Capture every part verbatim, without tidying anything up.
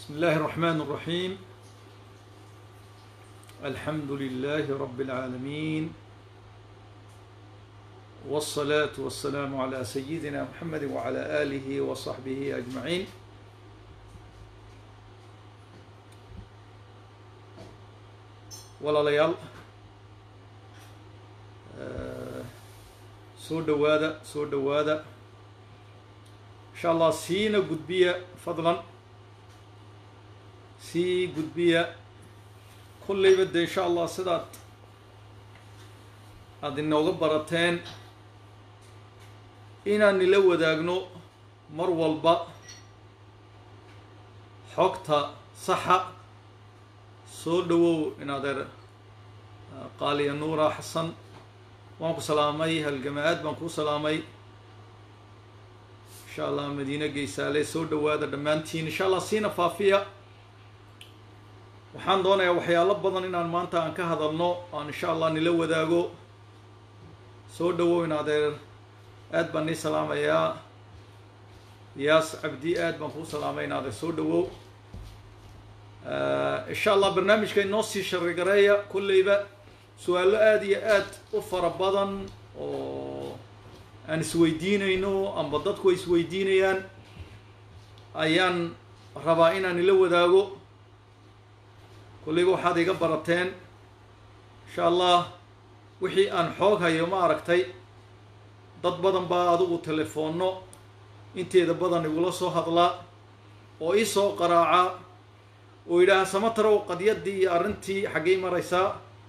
بسم الله الرحمن الرحيم. الحمد لله رب العالمين، والصلاة والسلام على سيدنا محمد وعلى آله وصحبه أجمعين. walaalayaal soo dhawaada soo dhawaada insha allah siina gudbiya fadlan sii gudbiya kullayba de insha allah sidaad aada inooga barateen inaan nila wadaagno mar walba xogta saxa. soo dhawow in adeer qaaliya nuura xasan waan ku salaamay, halgama-aad baan kuu salaamay insha allah. madiine geysaale soo dhawaada dhammaantiin insha allah siina faafiya. waxaan doonayaa waxyaalo badan inaan maanta aan ka hadalno aan insha allah nila wadaago. soo dhawow in adeer aad baan nii salaamayaa. yaas cabdi aad baan kuu salaamay in adeer soo dhawow. insha allah barnaamijka inoo sii sharigareeya kolleyba su-aalo aada iyo aad u fara badan oo aan isweydiinayno amba dadku ay isweydiinayaan ayaan rabaa inaan ila wadaago. kolleyba waxaad iga barateen insha allah wixii aan xoog hayo ma aragtay. dad badan baa adigu telefoonno inteeda badan igula soo hadlaa oo ii soo qaraaca oo yidhaaha samatarow qadyaddii iyo arrintii xaggay maraysaa.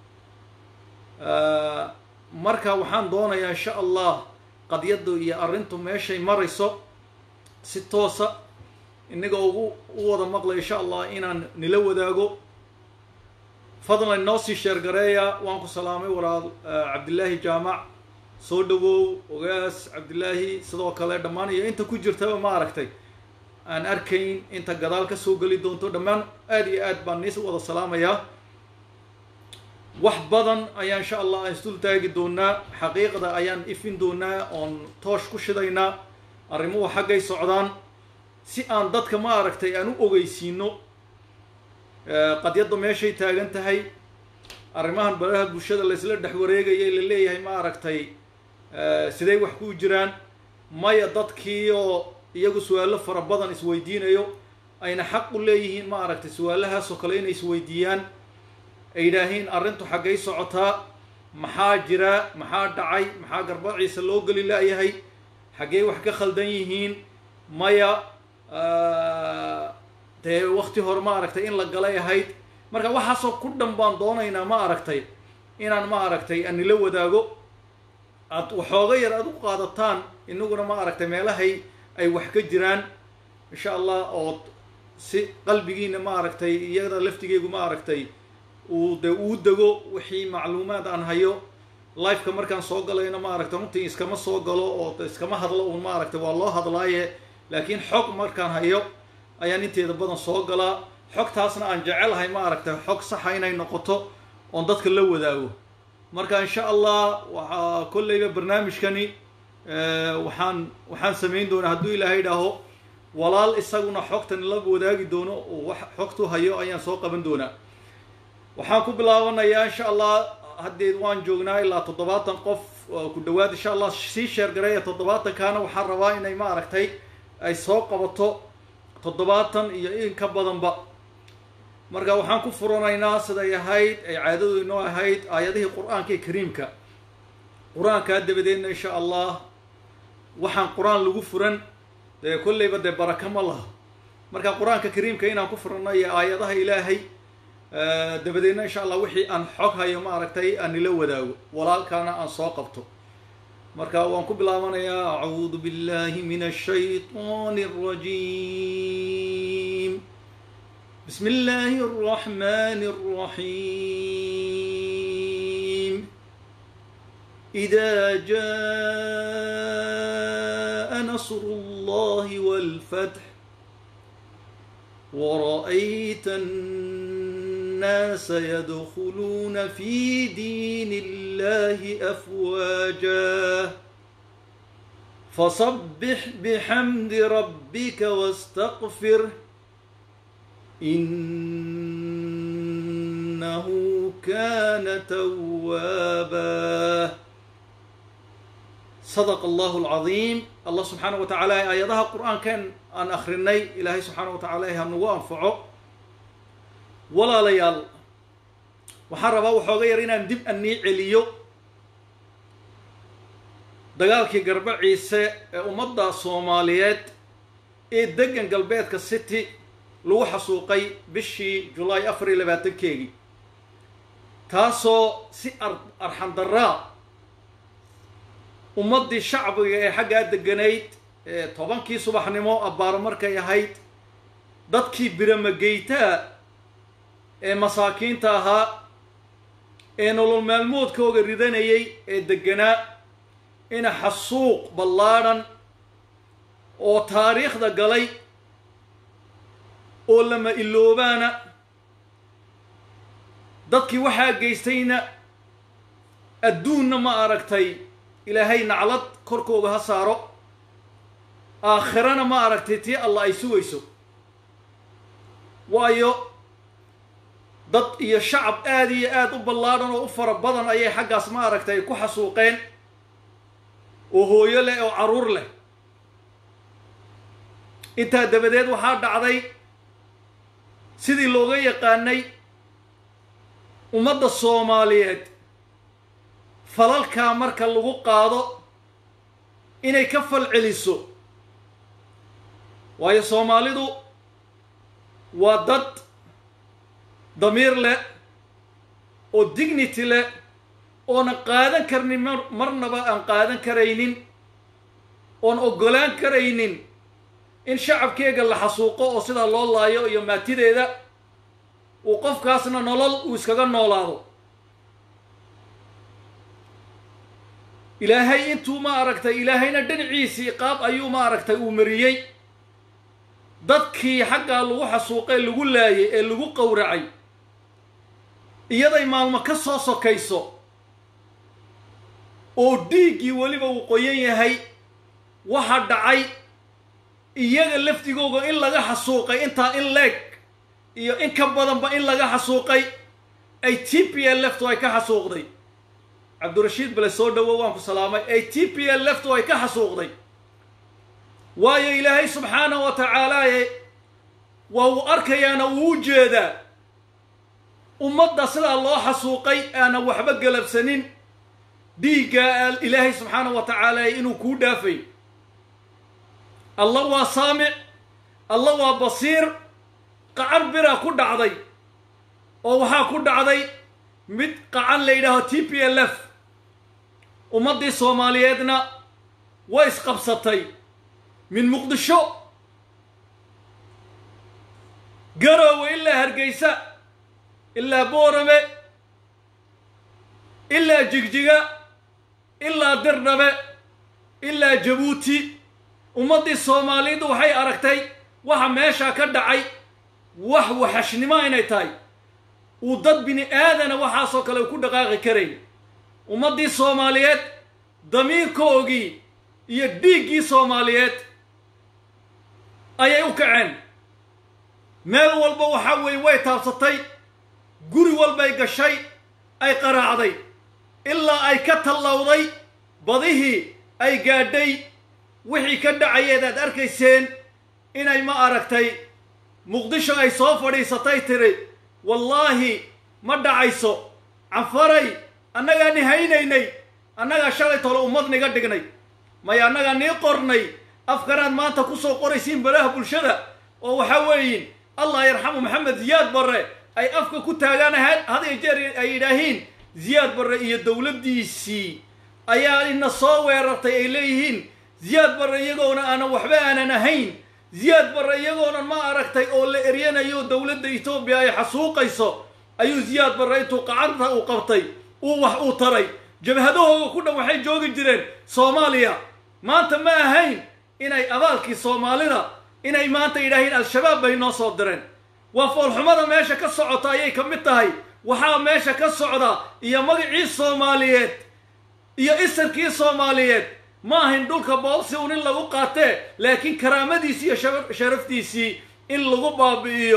marka waxaan doonayaa insha allah qadyaddu iyo arrintu meeshay marayso si toosa inaga ugu u wada maqlay insha allah inaan nila wadaago. fadlan inoo sii sheergareeya. waan ku salaamay walaal cabdillaahi jaamac soo dhawow. ogaas cabdillaahi sidoo kale dhammaan iyo inta ku jirtaba ma aragtay aan arkayn inta gadaal ka soo geli doonto dhammaan aada iyo aad baan niis wada salaamayaa. wax badan ayaa insha allah aan isdul taagi doonaa. xaqiiqda ayaan ifin doonaa oon toosh ku shidaynaa. arrimuhu xaggay socdaan si aan dadka ma aragtay aan u ogeysiino qadyadda meeshay taagan tahay. arrimahan baraha bulshada laysla dhex wareegayay la leeyahay ma aragtay siday wax ku jiraan. maya dadkii oo iyagu su-aalo fara badan isweydiinayo ayna xaq u leeyihiin ma aragtay su-aalahaasoo kale inay isweydiiyaan ay yidhaahiin arrintu xaggay socotaa, maxaa jira, maxaa dhacay, maxaa garbaciisa loo geli la-yahay, xaggey wax ka khaldan yihiin. maya dee wakti hore ma aragtay in la galay ahayd. marka waxaasoo ku dhan baan doonaynaa ma aragtay inaan ma aragtay aan nila wadaago. aad waxooga yar aad u qaadataan inaguna ma aragtay meelahay ay wax ka jiraan insha allah oo si qalbigiina ma aragtay iyada laftigeygu ma aragtay uu de uu dego wixii macluumaad aan hayo. lifeka markaan soo galayna ma aragtay runtii iskama soo galo oo iskama hadlo uun ma aragtay waa loo hadlaaye, laakiin xog markaan hayo ayaan inteeda badan soo galaa. xogtaasna aan jecelahay ma aragtay xog saxa inay noqoto oon dadka la wadaago. marka insha allah waxaa kolleyba barnaamijkani waxaan waxaan samayn doonaa hadduu ilaahay idhaaho walaal isaguna xogtan la wadaagi doono oo wax xogtu hayo ayaan soo qaban doonaa. waxaan ku bilaabanayaa insha allah haddeed waan joognaa ilaa toddobaatan qof ku dhawaad insha allah sii sheergareeya. toddobaatankaana waxaan rabaa inay ma aragtay ay soo qabato toddobaatan iyo in ka badanba. marka waxaan ku furanaynaa siday ahayd ay caadadu inoo ahayd aayadihii qur-aanka ee kariimka. qur-aankaa dabadeedna insha allah waxaan qur-aan lagu furan dee kolleyba dee baraka ma laha. marka qur-aanka kariimka inaan ku furano iyo aayadaha ilaahay dabadeedna insha allah wixii aan xog hayo ma aragtay aan nila wadaago walaalkaana aan soo qabto. marka waan ku bilaabanayaa acuudu billahi min ashaytaani alrajiim. bismi illaahi arraxmaani arraxiim. إذا جاء نصر الله والفتح ورأيت الناس يدخلون في دين الله أفواجا فسبح بحمد ربك واستغفره إنه كان توابا. صدق الله العظيم. الله سبحانه وتعالى آياتها القرآن كان أن أخرني إلهي سبحانه وتعالى هنو أنفعه ولا ليال وحربا وحغيرنا ندب أني عليو dagaalkii garba ciise ee ummadda Soomaaliyeed ee degan galbeedka city lagu xasuuqay bishii July afar iyo labaatan-keegi taasoo si arxan darra ummadii shacbiga ee xagga deganayd ee tobankii subaxnimo abbaar markay ahayd dadkii biramageyta ee masaakiinta ahaa ee nolol maalmoodkooda ridanayay ee deganaa إن حسوق بلارن أو تاريخ ذا قلي أو لما إلوبانا دكي وحا قيستينا الدون ما أركتي إلى هاي نعلط كركو بها سارو آخرنا ما أركتي الله يسوي يسو وايو دك يا شعب آدي آدو بلارن وأفر بدن أي حق اسماء أركتي كو حسوقين وهو يلا أو عرور له أنت دبدت وحاد عضي سيدي اللغة قاني ومدى الصوماليات فلال كامر كاللغو قاضو إنه يكفل عليسو وهي صومالي دو ودد ضمير له وديجنيتي له oon qaadan karnin marnaba aan qaadan karaynin oon ogolaan karaynin in shacabkeega la xasuuqo oo sida loo laayo iyo maatideeda uu qofkaasna nolol uu iskaga noolaado ilaahay intuu ma aragtay ilaahayna dhinaciisii qaab ayuu ma aragtay uu mariyay dadkii xaggaa lagu xasuuqay lagu laayay ee lagu qowracay iyaday maalmo ka soo sokayso oo dhiigii waliba uu qoyan yahay waxa dhacay iyaga laftigooga in laga xasuuqay inta in leeg iyo in ka badanba in laga xasuuqay ay T P L F way ka xasuuqday Cabdirashiid bale soo dhawo waan ku salaamay ay T P L F way ka xasuuqday waayo ilaahay subxaanahu wa ta'ala waa uu arkayaana uu jeeda ummadda sida loo xasuuqay ana waxba galabsanin ديجا الإلهي سبحانه وتعالى إنه كودا في الله وسامع الله وبصير قعر برا كودا عضي أو ها كودا عضي مد قعر ليله تي بي ال اف ومضي صومالياتنا ويس قبصتي من مقدشو قروا إلا هرقيسة إلا بورمة إلا جيجيجا إلا درنبة إلا جبوتي ومضي الصومالي دو حي أركتي وها ماشا كدعي وح وحشني ما ينيتاي وضد بني آذن وحا صوك لو كود دقاقي كري ومضي الصوماليات ضمير كوغي يديقي صوماليات أي أوكعن مال والبا وحاوي ويتابسطي قري والبا يقشي أي قراعضي إلا أي كتلوضي بضيه أي قادي وحي كدعي ذات أركيسين إن أي ما أركتي مقدشة أي صوفري ستيتري والله ما دعيسو عفري أنك نهينيني أنك شريط الأمضني قدقني ما أنك نيقرني أفكران ما تكسو قريسين بلاه بلشدة وحوين الله يرحمه محمد زياد بري أي أفكا كتاغانا هذا يجري أي إلهين زياد بري إيا الدولة دي سي أيا إن الصاوير رتي إليهين زياد بري يقونا أنا وحبا أنا نهين زياد بري يقونا ما أركتي أولي إريانا يو دولة دي إثيوبيا أي حسوق إيسو أيو زياد بري توقعتها وقبطي ووح وطري جبهدوه كنا وحي جوغي جرين صوماليا ما أنت ما هين إناي أبالكي صومالينا إناي ما أنت إلهين الشباب بينو صدرين وفول حمد ماشا كالصعودة أيي كمتهاي وحا ماشا كالصعودة إيا مقعي الصوماليات إيا إسركي الصوماليات ما هن دولك بوصي ون اللغو قاتي لكن كرامديسي شرفتيسي إن لغو بابيو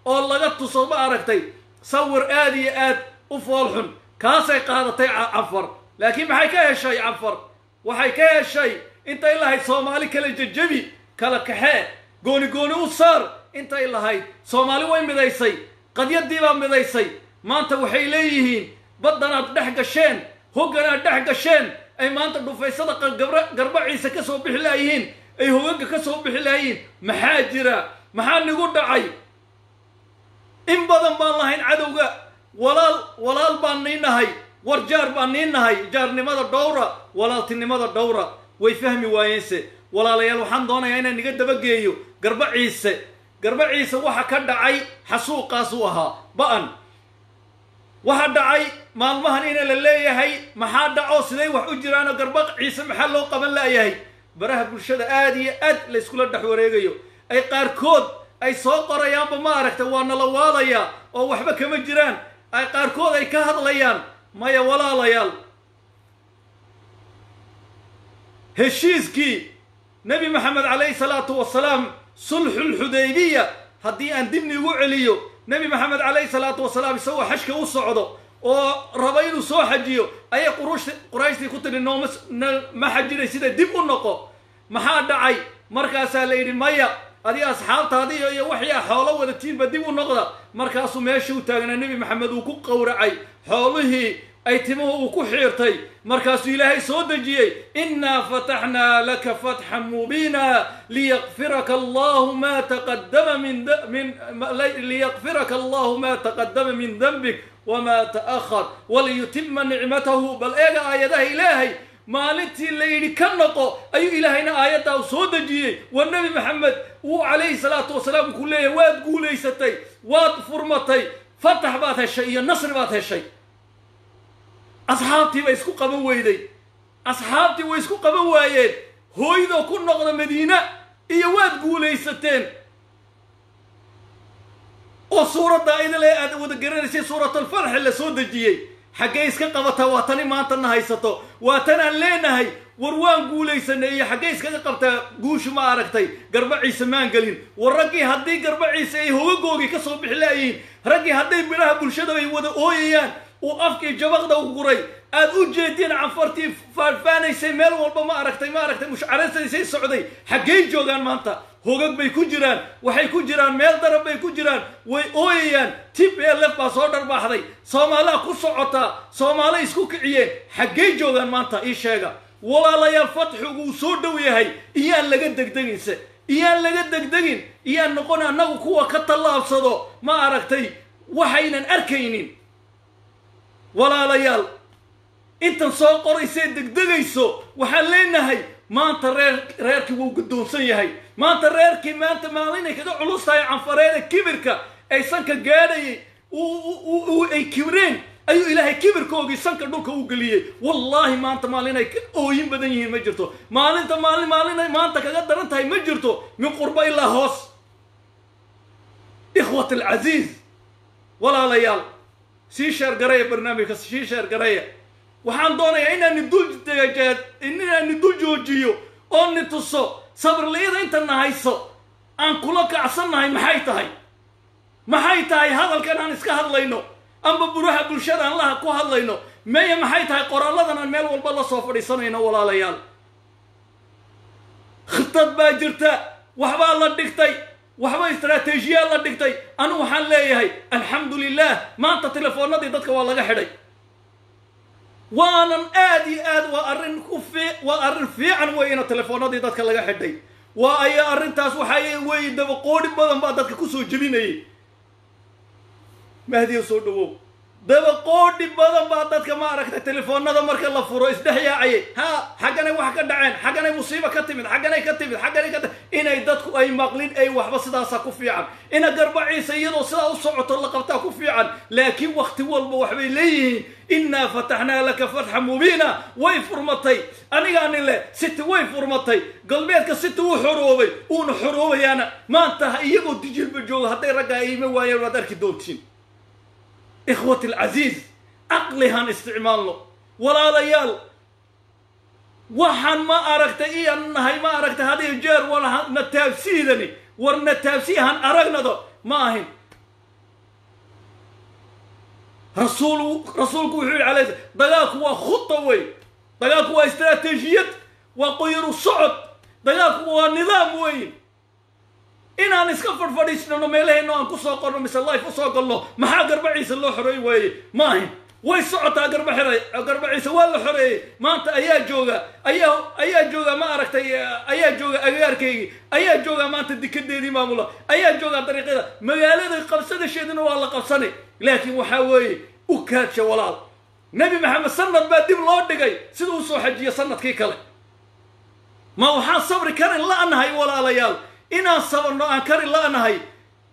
oo laga tuso ma aragtay sawir aad iyo aad u foolxun kaasay qaadatay canfar laakiin maxay ka heshay canfar waxay ka heshay intay lahayd soomaali kala jajabi kala kaxee gooni gooni u saar intay lahayd soomaali way midaysay qadyadii baa midaysay maanta waxay leeyihiin baddanaad dhex gasheen hogganaad dhex gasheen ay maanta dhufaysada garbaciisa ka soo bixi laayihiin ay hogagga ka soo bixi laayihiin maxaa jira maxaa nigu dhacay in badan baan lahayn cadowga walaal walaal baan nii nahay war jaar baan nii nahay jaarnimada dhowra walaaltinimada dhowra way fahmi waayeense walaalayaal waxaan doonayaa inaan niga dabageeyo garbaciise garbaciise waxa ka dhacay xasuuqaasuu ahaa ba'an waxa dhacay maalmahan ina la leeyahay maxaa dhaco siday wax u jiraanoo garbaciise maxaa loo qaban laayahay baraha bulshada aad iyo aad la iskula dhex wareegayo ay qaarkood ay soo qorayaanba ma aragta waa nala waalayaa oo waxba kama jiraan ay qaarkood ay ka hadlayaan maya walaalayaal heshiiskii nebi maxamed calayhi salaatu wasalaam sulxulxudaybiya haddii aan dibni ugu celiyo nebi maxamed calayhi salaatu wasalaam isagoo xajka u socdo oo raba inuu soo xajiyo ayay qurushti qurayshtii ku tiri nooma ma xajinay sida dib u noqo maxaa dhacay markaasaa la yidhi maya adiga asxaabtaadiyo iyo waxyaa xoolo wadatiinba dib u noqda markaasuu meeshii u taagnaa nebi maxamed uu ku qowracay xoolihii ay timuhu uu ku xiirtay markaasuu ilaahay soo dejiyey innaa fataxnaa laka fatxan mubiina liyaqfiraka allahu ma taqadama min min liyaqfiraka allahu ma taqadama min dambik wama ta'akhar waliyutima nicmatahu bal eega aayadaha ilaahay maalintii la yidhi ka noqo ayuu ilaahayna aayaddaa u soo dejiyey war nebi maxamed uu calayhi salaatu wasalaam ku leeyahay waad guulaysatay waad furmatay fatax baad heshay iyo nasri baad heshay asxaabtii bay isku qaban weyday asxaabtii way isku qaban waayeen hooydoo ku noqda madiina iyo waad guulaysateen oo suuradda idile aad wada garanaysay suuratalfarxi la soo dejiyey xaggay iska qabataa waa tani maantana haysato waa tanaan leenahay war waan guulaysanay iyo xaggay iskaga qabtaa guushu ma aragtay garbaciise maan gelin war raggii haddii garbaciise ay hogagoogii ka soo bixi laayihiin raggii hadday biraha bulshada ay wada ooyayaan uu afkii jabaqda u guray aad u jeedeen canfartii faarfaanaysay meel walba ma aragtay ma aragtay mushcaraysaysay socday xaggay joogaan maanta hogag bay ku jiraan waxay ku jiraan meel darab bay ku jiraan way ooyayaan tib ee lef baa soo dharbaaxday soomaalaa ku socotaa soomaali isku kiciyeen xaggay joogaan maanta ii sheega walaalayaal fatxigu uu soo dhow yahay iyaan laga degdeginse iyaan laga degdegin iyaan noqon annagu kuwa ka tallaabsado ma aragtay waxaynan arkaynin walaalayaal intan soo qoraysee degdegayso waxaan leenahay maanta reer reerkii wuu guddoonsan yahay maanta reerkii maanta maalinay kaga culus tahay canfareeda kibirka ay sanka gaadhayay ay kibreen ayuu ilaahay kibirkoogii sanka dhulka u geliyey wallaahi maanta maalinay ka ooyin badan yihiin ma jirto maalinta maalin maalinay maanta kaga daran tahay ma jirto min qurba ilaa hoos ikhwat alcaziiz walaalayaal sii sheer garaya barnaamijka sii sheer garaya waxaan doonayaa inaani dul degajeed inaani dul joojiyo oo ni tuso sabrliyada intana hayso aan kula kacsannahay maxay tahay maxay tahay hadalkan aan iska hadlayno amba buraha bulshada aan laha ku hadlayno maya maxay tahay qoraalladan aan meel walba la soo fadhiisanayno walaalayaal khitad baa jirta waxbaa la dhigtay waxba istaraatiijiyaa la dhigtay anu waxaan leeyahay alxamdu lilah maanta telefoonadii dadka waa laga xidhay waanan aad iyo aad waa arrin ku fii waa arrin fiican wey ina telefoonadii dadka laga xidhay waa aya arrintaas waxaa wey dabaqoodhi badan baa dadka kusoo jebinayay mahdiyo soo dhawow dabaqoodhi badan baa dadka ma aragtay telefoonada marka la furo isdhex yaacayay ha xagganay wax ka dhaceen xagganay musiibo ka timid xagganay ka timid xagganay ka inay dadku ay maqlin ay waxba sidaasaa ku fiican ina garbaciisa iyadoo sidaa u socoto la qabtaa ku fiican laakiin wakti walba waxbay leeyihiin innaa fataxnaa laka fatxa mubiina way furmatay anigaani leh siti way furmatay galbeedka siti uu xoroobay uuna xoroobayaana maanta iyagoo dijilba jooga hadday raggaa iima waayeen waad arki doontiin إخوتي العزيز عقلها استعمال له ولا ليال وحن ما أركت إيه أنها ما أركت هذه الجار ولا نتابسيدني ورنتابسيها أرقنا ذا ما هن رسول رسولك وحي عليه دقاك هو خطة وي دقاك هو استراتيجية وقير الصعد دقاك هو نظام وي إن أنا إسكفر فريسنا نميله إنه أنكو سوقنا مثل الله يفسوق الله ما حقر بعيس الله حري وي ما هي وي صعد أقر بحري أقر بعيس ولا حري ما أنت أيا جوجا أيا أيا جوجا ما أركت أيا أيا جوجا أغير كي أيا جوجا ما أنت ديك دي ما مولا أيا جوجا طريقة مجالات قبسنا شيء والله قبسني لكن وحوي وكاد شوالال نبي محمد سنة بعد الله دقي سيدو سو حجية سنة كي كله ما وحان صبر كان لا أنهي ولا ليال إنا صبرنا أن كان لا أنهي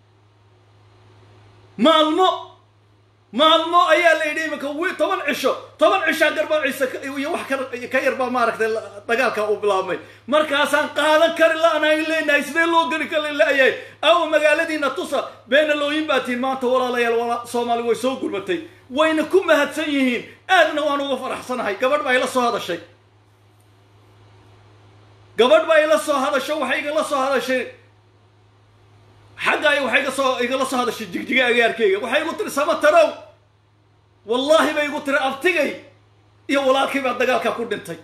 ما المو ما المو أيا ليدي مكوي طبعا عشو طبعا عشا قربا عيسى يوح كيربا مارك دقالك أو بلامي مركاسان قادن كان لا أنهي اللي نايسدين لو قريك اللي أيا أو مقالدي نتصى بين اللوين باتين ما ولا ليال ولا صومالي ويسوق قربتي وينكم هتسيهين أدنى وأنا وفرح صنعي قبل ما يلصوا هذا الشيء قبل ما يلصوا هذا الشيء وحي يلصوا هذا الشيء حقا وحي يلصوا هذا الشيء جيجي غير كي وحي يقول سما ترى والله ما يقول ترى أبتغي يا ولكن بعد دقالك أقول أنتي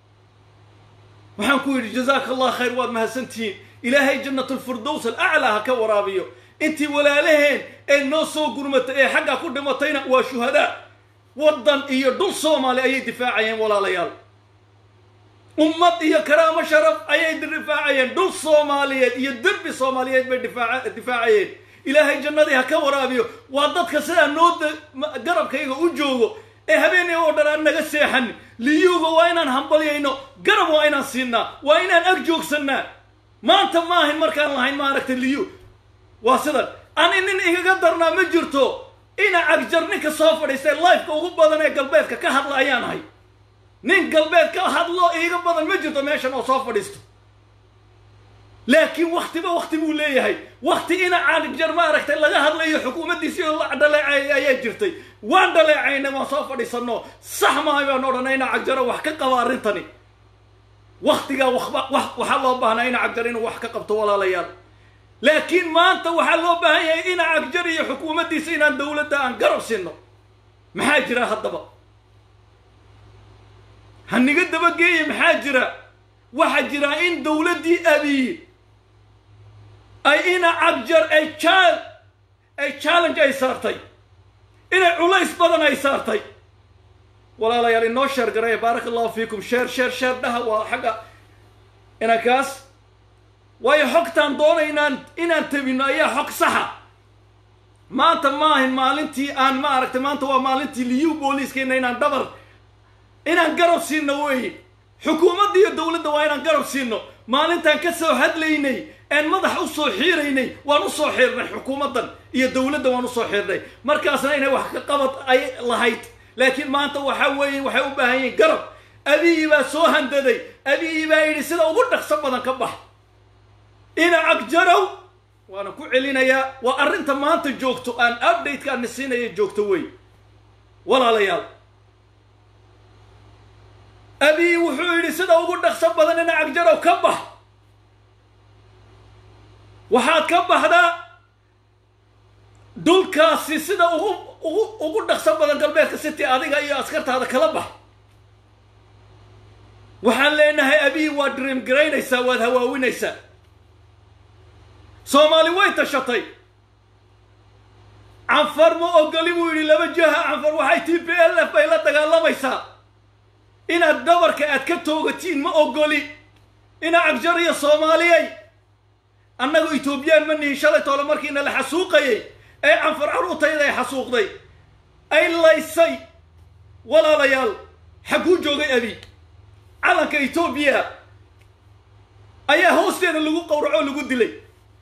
وحنقول جزاك الله خير وما سنتين إلهي جنة الفردوس الأعلى هكورابيو أنت ولا لهن إنه سوق قرمت إيه حقا كل متينا وشهداء وضن إيه دول صومالي أي دفاعيين ولا ليال أمت إيه كرامة شرف أي دفاعيين دول صوماليين إيه درب صوماليين بالدفاع دفاعيين إلهي جنة هكورابيو وضدك سلا نود قرب كيغو وجوغو إيه هبيني أودر أنك سيحن ليوغو وينان همبليينو قرب وينان سينا وينان أرجوك سنة ما أنت ماهن مركان لهين ما ركت الليو واصلا أنا إن إيه قدرنا مجرتو إن أجرني كصافر يصير لايف كوجب بدنا قلبك كهذا الأيام هاي نين قلبك كهذا الله إيه بدنا مجرتو ماشان وصافر يستو لكن وقت ما وقت مولي هاي وقت إن أجر ما ركت إلا هذا اللي حكومة دي سير الله عدل عي أجرتي وعدل عينا ما صافر يصنو صح ما هي نورنا إن أجر وحكي قوارنتني وقت جا وح وح وحلا بهنا إن أجرين وحكي قبط ولا ليال لكن ما أنت وحلو بهاي إن عجري حكومتي سينا دولة أن قرب سنه محاجرة هالضبط هنقد بقي محاجرة وحجرة إن دولة دي أبي أي إن عجر أي تشال أي تشالنج أي صارتي إن علايس بدن أي صارتي ولا لا يلي نوشر قرية بارك الله فيكم شير شير شير ده وحاجة إن كاس وأي حقتان دون إن إن تبين أي حق صح ما أنت ماهن مالنتي أن ما عرفت ما أنت ومالنتي ليو بوليس كنا إن دبر إن قرب سينه وين حكومة دي الدولة دوائر إن قرب سينه مالنت كسر هاد ليني إن مضح أصو حيريني ونصو حيرنا حكومة هي الدولة دوان أصو حيرني مركزنا إنه وحق قبض أي لهيت لكن ما أنت وحوي وحوي بهاي قرب أبي بسوا هنددي أبي بايد سيدا وقلت خصبنا كبح إن أجروا وأنا كعلينا يا وأرنت ما أنت جوكتو أن أبديت كان نسينا يجوكتوي ولا ليال أبي وحولي سيدا وقلت خصبنا إن أجروا كبح وحاد كبح هذا دول كاسي سيدا وقلت خصبنا قلبك ستي أديك أي أسكرت هذا كلبح وحال لأنها أبي ودريم جرين يسوى هواوين يسوى صومالي وين تشطي عنفر مو أقولي ويلي لما جاها عنفر وحي تي بي إل إف إلا تقال ما يسا إن الدبر كأتكتو وقتين ما أقولي إن عجرية صومالي أنه إثيوبيان مني شلت ولا مركي إن الحسوقي أي عنفر عروتي ذي حسوق ذي أي لا يسي ولا ليال حقو جوغي أبي على كإثيوبيا أي هوستين اللي قورعوا اللي قد لي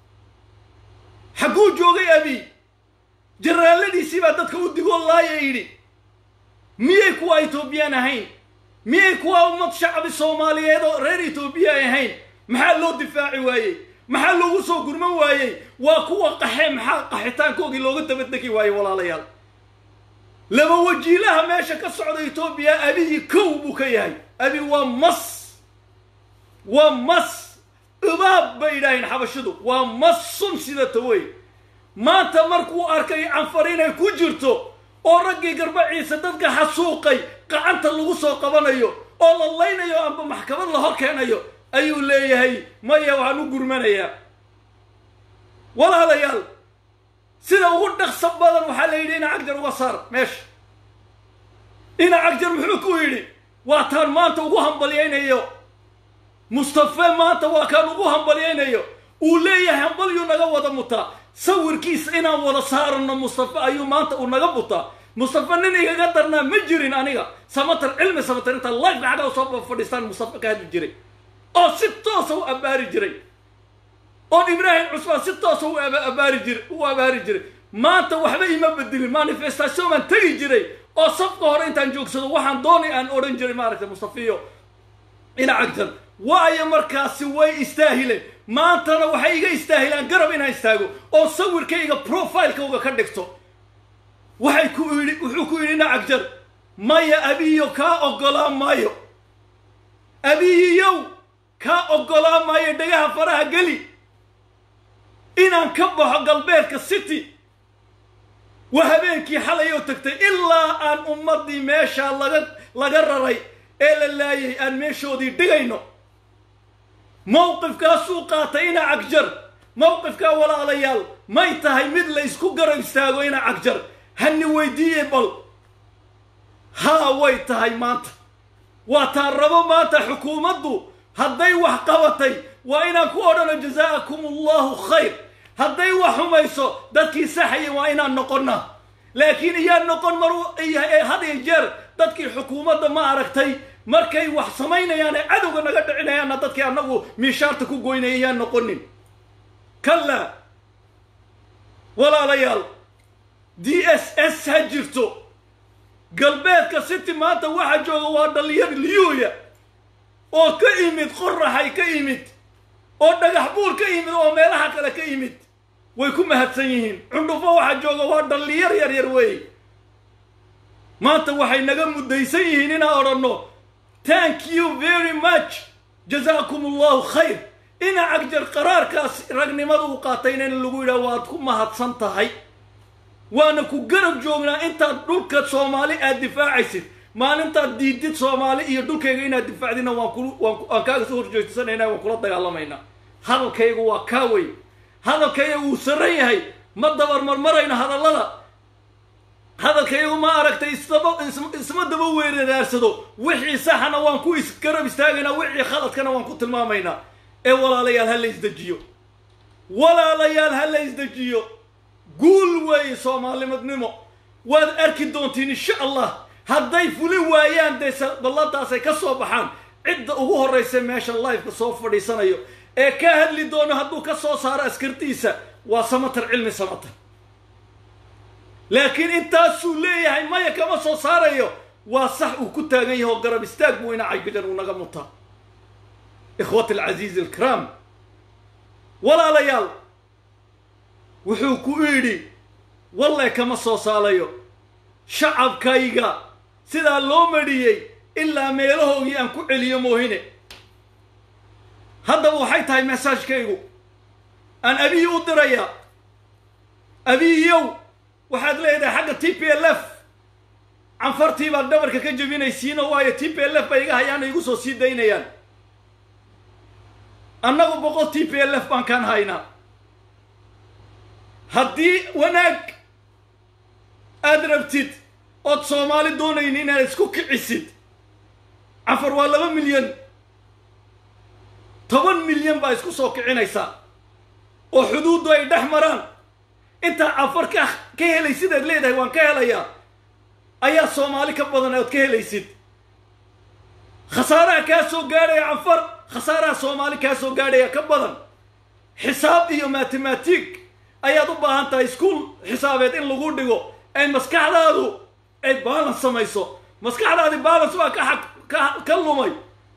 حقو جوغي أبي جرال الذي سيبا دادك ودقوا الله يهيدي ميكوا إثيوبيان هين ميكوا أمت شعب الصومالي رير إثيوبيا هين محلو دفاعي وايي محلو وصو قرمان وايي وكوا قحي محل قحيتان كوغي لوغو دبتنكي وايي ولا ليال لما وجي لها ماشا كالسعودة إثيوبيا أبي كوبو كيهي أبي ومص ومص إباب بيداين حبشدو ومص سيدة توي ما تمركو أركي عنفرين كجرتو oo raggii garbaciisa dadka xasuuqay gacanta lagu soo qabanayo oo la laynayo amba maxkamad la hor keenayo ayuu leeyahay maya waxaan u gurmanayaa walaalayaal sida ugu dhaqso badan waxaa la yidhi ina cagjar uga saar meesha ina cagjar muxuu ku yidhi waa taan maanta ugu hambalyaynayo mustafa maanta waa kaan ugu hambalyaynayo uu leeyahay hambalyuu naga wada mutaa sawirkiisa inaan wada saarano mustafa ayuu maanta uu naga mutaa mustafa nin igaga darnaa ma jirin aniga samatar cilmi samatar inta live xaga soo fadhiistaan mustafa ka hadli jiray oo si toos u abaari jiray oo ibraahim cusmaan si toos u abaari jiray u abaari jiray maanta waxba ima bedelin manifestation man tagi jiray oo safka hore intaan joogsado waxaan doonay aan oran jiray maaragtay mustafiyo ina cagjar waayo markaasi way istaahileen maantana waxay iga istaahilaan garab inaan istaago oo sawirkayga profilekooga ka dhigto waxay ku yidhi wuxuu ku yidhi ina cagjar maya abiyo kaa oggolaa maayo abiyow kaa oggolaa maayo dhagaha faraha geli inaan ka baxo galbeedka city waa habeenkii xalay oo tagtay ilaa aan ummaddii meeshaa laga laga raray ee la laayay aan meeshoodii dhigayno mowqifkaasuu qaatay ina cagjar mowqifkaa walaalayaal may tahay mid la isku garab istaago ina cagjar hani weydiiyey bal haa way tahay maanta waa taan rabo maanta xukuumaddu hadday wax qabatay waa inaan ku odhano jazaakum allahu khayr hadday wax xumayso dadkii saxaya waa inaan noqonnaa laakiin iyaan noqon mar had iyo jeer dadkii xukuumadda ma aragtay markay wax samaynayaan ee cadowga naga dhicinayaanna dadkii annagu miishaarta ku goynaya iyaan noqonin kalla walaalayaal d s s ha jirto galbeedka city maanta waxa jooga waa dhalinyar liyuuya oo ka imid qoraxay ka imid oo dhagax buur ka imid oo meelaha kale ka imid way ku mahadsan yihiin cundhufo waxa jooga waa dhalinyar yar yar weey maanta waxay naga mudaysan yihiin inaan odhanno thank you very much jazaakum allahu khayr ina cagjar qaraarkaas ragnimada uu qaatayna in lagu yidhaha waad ku mahadsan tahay waana ku garab joognaa intaad dhulka soomaali aad difaacaysid maalintaad diidid soomaali iyo dhulkayga inaad difaacdina waan ku waan kaaga soo horjeedsanaynaa waan kula dagaalamaynaa hadalkaygu waa kaa wey hadalkayga wuu sarran yahay ma dabar marmarayno hadallada hadalkaygu ma aragtay isdaba isma daba weeraraarsado wixii saxana waan ku isgarab istaagaynaa wixii khaladkana waan ku tilmaamaynaa ee walaalayaal ha la isdejiyo walaalayaal ha la isdejiyo guul weeye soomaalinimadnimo waad arki doontiin insha allah hadday fuli waayaan dee balladaasay ka soo baxaan cidda ugu horraysa meesha liveka soo fadhiisanayo ee ka hadli doono hadduu ka soo saaro askartiisa waa samatar cilmi samatar laakiin intaasuu leeyahay maya kama soo saarayo waa sax uu ku taagan yahay oo garab istaag buu ina cagjar uu naga mutaa ikhwati alcasiiz alkiraam walaalayaal wuxuu ku yidhi walle kama soo saalayo shacabkayga sidaa loo mariyey ilaa meelahoogii aan ku celiyo moohine haddaba waxay tahay mesaajkaygu aan abiyi u dirayaa abiyow waxaad leedahay xagga t p l f canfartii baad dhabarka ka jebinaysiino waayo t p l f bay iga hayaana igu soo sii daynayaan annagu boqol t p l f baan kaan haynaa haddii wanaag aada rabtid ood soomaali doonayni inaad isku kicisid cafar waa laba milyan toban milyan baa isku soo kicinaysaa oo xuduuddu ay dhex maraan intaa cafar ka ka helaysid aad leedahay waan ka helayaa ayaa soomaali ka badan ood ka helaysid khasaaraha kaa soo gaadhaya cafar khasaaraha soomaali kaa soo gaadhaya ka badan xisaab iyo mathematic ayaad u baahan tahay iskuol xisaabeed in lagu dhigo ay maskaxdaadu ay balance samayso maskaxdaadi balance baa ka ka ka lumay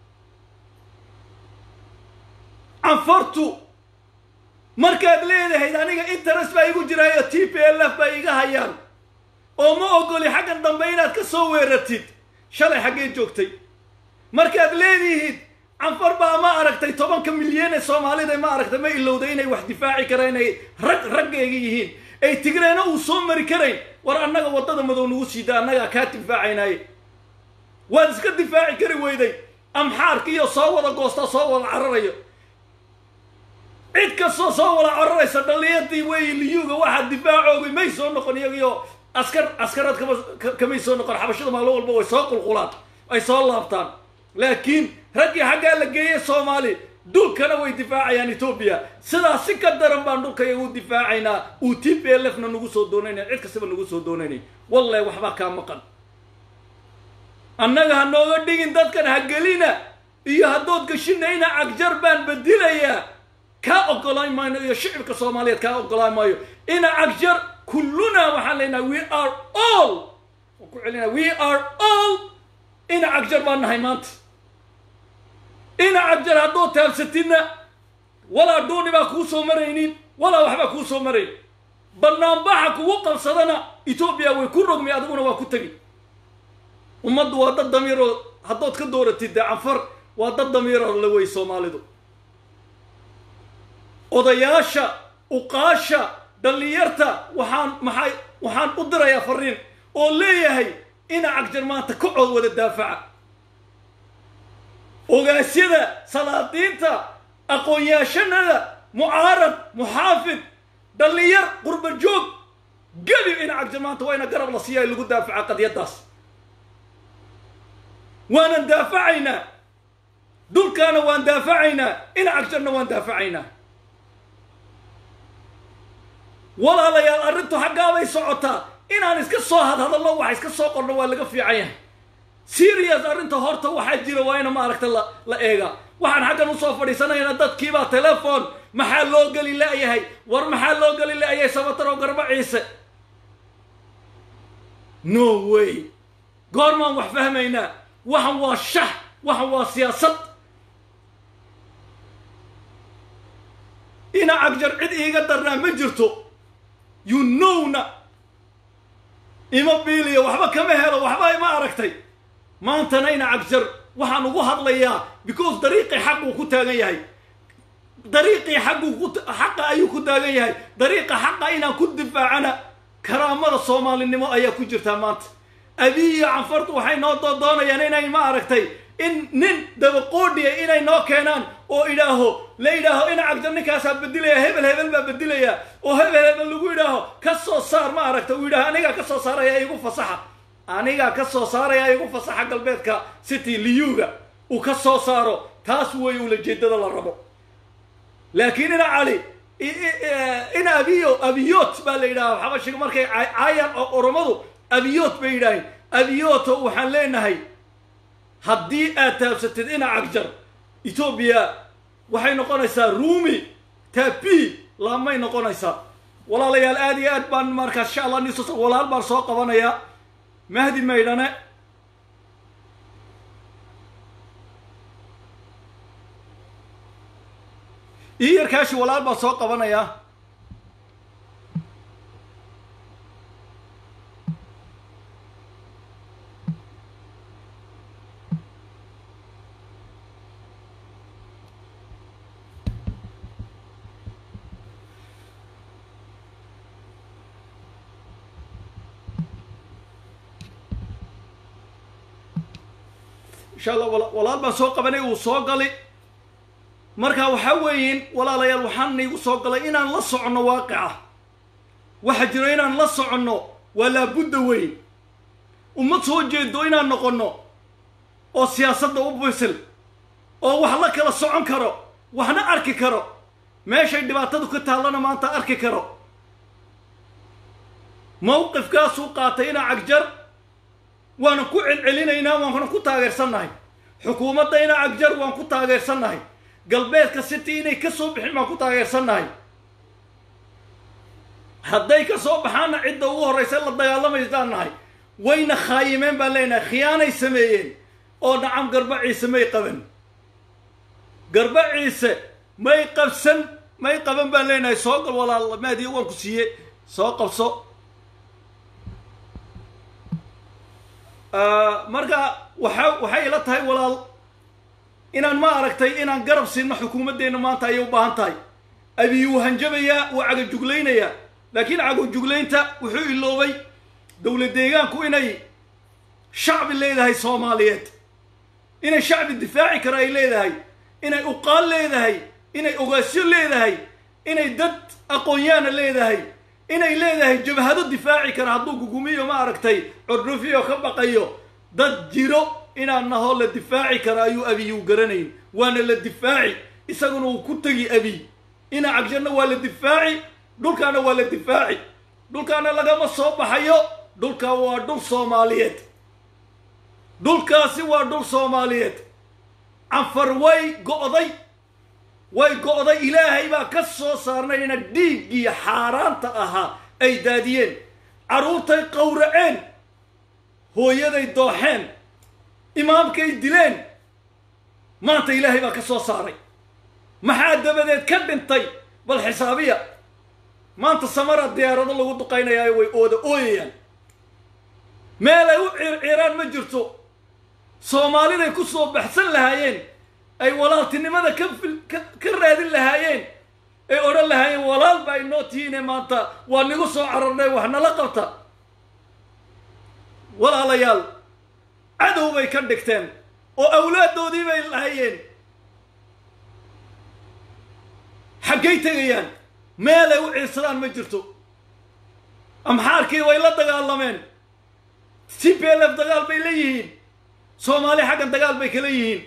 canfartu markaad leedahay aniga interest baa igu jiraayo t p l f baa iga hayaan oo ma ogoli xaggan dambe inaad ka soo weerartid shalay xaggee joogtay markaad leedihiid canfar baa ma aragtay tobanka milyan ee soomaalida ma aragtay ma ilowday inay wax difaaci karaan inay rag raggayga yihiin أي تقرينا وصوم مريكرين ورأنك وطد مدون وسيدا أنك كاتب فاعيناي وانسك الدفاع كري ويدي أم حاركي صوّر قوستا صوّر عررية عيد كسو صوّر عررية سدليتي وي ليوغا واحد دفاعه ما يسون نقن يغيو أسكر أسكرات كما يسون نقن حبشة ما لو البو يسوق القلات أي صار لابطان لكن رجي حقا لقيه صومالي دول كانوا يدفاع يعني توبيا سلا سكة درم باندول كيو دفاعنا وتيب يلفنا نقصو دونيني عيد كسب نقصو دونيني والله وحبا كان مقن annaga hanooga dhigin dadkan hagelina iyo hadood gashinayna agjar baan bedilaya ka ogolayn mayno iyo shicibka Soomaaliyeed ka ogolayn maayo ina agjar kulluna waxaan leenahay we are all ku celina we are all ina agjar baan nahay maanta ina agjar hadood taabsatina wala dooni baa ku soo maraynin wala waxba ku soo maray barnaamijka kugu qabsadana Ethiopia way ku rogmay aduguna waa ku tagi ومد وضد ضميره هدوت كدورة تدعى عفر وضد ضميره اللي سوماليدو وضياشا وقاشا دليرتا وحان محاي وحان قدرة يا فرين وليه هي إنا عقجر ما تكعد ولا الدافع وقاسيدا سلاطينتا أقويا شندا معارض محافظ دلير قرب الجوب قبل إنا عقجر ما توينا قرب لصيا اللي قد دافع قد يداس وانا ندافعنا دول كانوا وان دافعنا إن عكسنا وان دافعنا ولا لا يا أردتو حقا بي صعوتا إن أنا اسك الصوهد هذا الله وحي اسك الصوق النوال لقى في عين سيرياز أردتو هورتا وحاج جيرا وانا ما أركت الله لا إيغا وحان حقا نصوف فريسانا يندد كيبا تلفون محل لو قلي لا يهي ور محل لو قلي لا يهي سبتر وقرب عيسى نو واي قرمان وحفهمينا وحن والشح وحن والسياسة إنا عقجر عد إيقا درنا مجرتو ينونا إما بيلي وحبا كمهلا وحبا ما أركتي ما أنتنا إنا عقجر وحن وحد ليا بيكوز طريقي حقه كتاغيهي طريقي حقه حق أيو كتاغيهي طريقي حق إنا كنت دفاعنا كرامة الصومال إنما أيا كجرتا مانت أبي عفرت وحي نوضا دونا يعني ما أركتي إن نن دبقودي إنا نو كينان أو إلهو لا إلهو إنا عقدني كاسا بدليا هبل هبل ما بدليا وهبل هبل لقو إلهو كسو صار ما أركت وإلهو أنيقا كسو صار يا يقو فصحة أنيقا كسو صار يا يقو فصحة قلبيتك ستي ليوغا وكسو صارو تاسو يولي جدد الربو لكن إنا علي إنا أبيو أبيوت بالإلهو حباشي مركي عايان أو رمضو أبيوت بيداين أبيوت وحن لينهي هدي أتابستد إنا عقجر إثيوبيا وحي نقونيسا رومي تابي لما ينقونيسا ولا ليال آدي أدبان ماركا إن شاء الله نيسوس ولا البار سوق بانيا مهدي ميدانا إيه يركاشي ولا البار سوق بانيا إن شاء الله ولا البا سوق بني وسوق لي مركا وحوين ولا لا يلوحني وسوق لي إن لا صعنا واقعة وحجرين لا صعنا ولا بد وين وما توجد دوينا نقولنا أو سياسة أو بوصل أو وحلا كلا صعن كرو وحنا أركي كرو ماشي دبعتدو كتالنا ما أنت أركي كرو موقف كاسو قاتينا عقجر وانا كو علينا وانا كو تاغير سناي حكومتنا عقجر وانا كو تاغير سناي قلبيتك ستيني كسو بحين ما كو تاغير سناي هداي كسو بحانا عدة وهو رئيسان للديالة مجداناي وين خايمين بالينا خيانة سميين او نعم قربعي سمي قبن قربعي سي ما يقبسن ما يقبن بالينا يسوق ولا الله ما دي وانكو سيئ سوق بسوق آه مرقا وحي لتهي ولا إنان ما أركتي إنان قرب سينا حكومة دينا ما أنت أيو باهنتاي أبي يوهنجبيا وعقل جقلينيا laakiin cago juglaynta wuxuu iloobay dowlad deegaanku inay shacbi leedahay Soomaaliyeed inay shacbi difaaci kara ay leedahay inay uqaal leedahay inay ogaasyo leedahay inay dad aqoonyaana leedahay inay leedahay jabhado difaaci kara hadduu gugumiyo ma aragtay cudrufiyo ka baqayo dad jiro inaan naho la difaaci kara ayuu abiyu garanayn waana la difaaci isaguna uu ku tagi abi ina cagjarna waa la difaaci dhulkaana waa la difaaci dhulkaana lagama soo baxayo dhulka waa dhul Soomaaliyeed dhulkaasi waa dhul Soomaaliyeed anfar way go'day way go'day ilaahay baa ka soo saarnay in dhiigii xaaraanta ahaa ay daadiyeen caruurtay qowraceen hooyaday dooxeen imaamkay dileen maanta ilaahay baa ka soo saaray maxaa dabadeed ka dhintay bal xisaabiya maanta samara diyaarado lagu duqaynayaa way ooda ooyayaan meel ay u circiraan ma jirto Soomaaliday ku soo baxsan lahaayeen ay walaaltinimada ka ka raadin lahaayeen ay oran lahaayeen walaal bay noo tiine maanta waa nigu soo cararnay wax nala qabta walaalayaal cadow bay ka dhigteen oo awlaadoodii bay lahaayeen xaggay tagayaan meel ay u ciirsadaan ma jirto amxaarkii way la dagaalameen T P L F dagaal bay leeyihiin Soomaali xaggan dagaal bay kala yihiin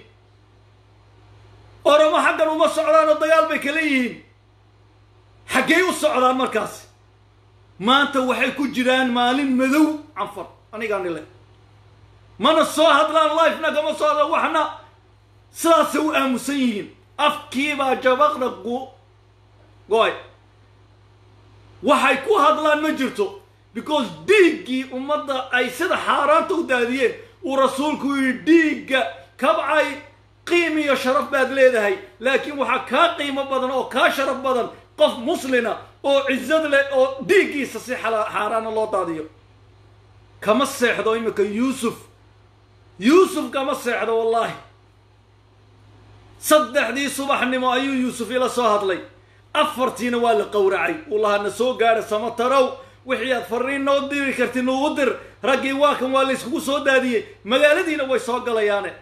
Oromo xaggan uma socdaan oo dagaal bay kala yihiin xaggay u socdaan markaas maanta waxay ku jiraan maalin madow anfar anigaan ilaa mana soo hadlaan live nagama soo hadlaan waxna sidaas u aamusan yihiin afkii baa jabaqna goy waxay ku hadlaan ma jirto because dhiiggii ummadda ay sida xaaraanta u daadiyeen uu rasuulku yidhi dhiigga kabcay qiimo iyo sharaf baad leedahay laakiin waxaa kaa qiimo badan oo kaa sharaf badan qof muslina oo cizzad leh oo dhiiggiisa si xaaraana loo daadiyo kama seexdo imika yuusuf yuusuf kama seexdo wallaahi saddexdii subaxnimo ayuu yuusuf ila soo hadlay afartiina waa la qowracay wallahana soo gaadha samatarow wixii aad fariin noo diri kartid nuugu dir raggii waa kan waa la iskugu soo daadiyey magaaladiina way soo galayaane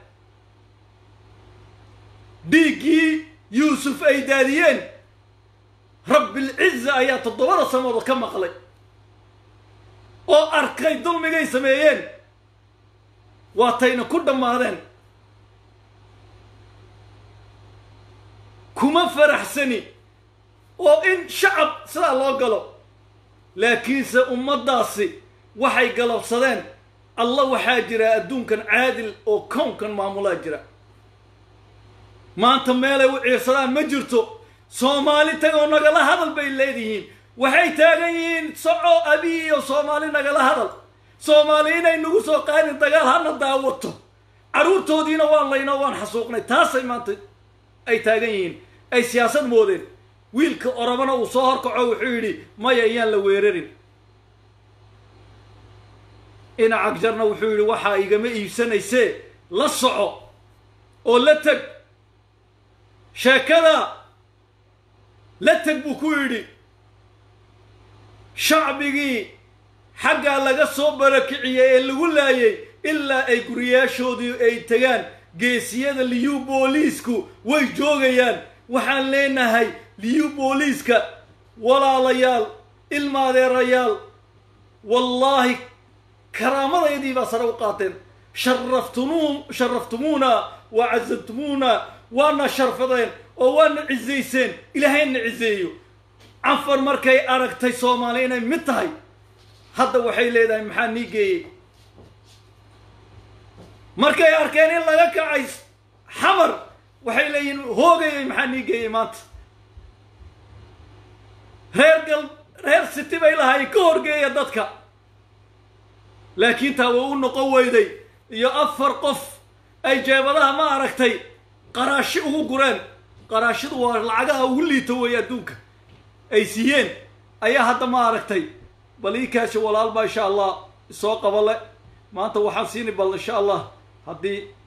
dhiiggii yuusuf ay daadiyeen rabbilciza ayaa toddobada samadood ka maqlay oo arkay dulmigay sameeyeen waatayna ku dhammaadeen kuma faraxsani oo in shacab sidaa loo galo laakiinse ummaddaasi waxay galabsadeen allah waxaa jira adduunkan caadil oo kownkan maamulaa jira maanta meelay u ciirsadaan ma jirto Soomaali tagoo nagala hadal bay leedihiin waxay taagan yihiin soco abi iyo Soomaali nagala hadal Soomaali inay nagu soo qaadin dagaal hana daawato caruurtoodiina waan layna waan xasuuqnay taasay maanta ay taagan yihiin ay siyaasad moodeen wiilka Oromana uu soo horkaco wuxuu yidhi maya iyaan la weerarin ina cagjarna wuxuu yidhi waxaa igama iibsanaysee la soco oo la tag sheekada la tag buu ku yidhi shacbigii xaggaa laga soo barakiciyey ee lagu laayay ilaa ay guriyaashoodii ay tagaan geesiyada liyu booliisku way joogayaan waxaan leenahay liyu booliiska walaalayaal ilmaadeerayaal wallaahi karaamadeedii baa sare u qaateen sharaftunum sharaftumuuna wa cazzatumuuna waana sharfadeen oo waana cizayseen ilaahayna cizeeyo anfar markay aragtay Soomaali inay mid tahay hadda waxay leedahay maxaa nii geeyey markay arkeen in laga kacay xamar waxay leeyihiin hoogayay maxaa nii geeyey maanta reer gal reer city bay lahaay ka horgeeya dadka laakiin taa waa u noqon weyday iyo afar qof ay jeebadaha ma aragtay qaraashi ugu gureen qaraashidu waa lacagaha ugu liito way adduunka ay siiyeen ayaa hadda ma aragtay bal ii kaasha walaal baa insha allah soo qabale maanta waxaan siini bal insha allah haddii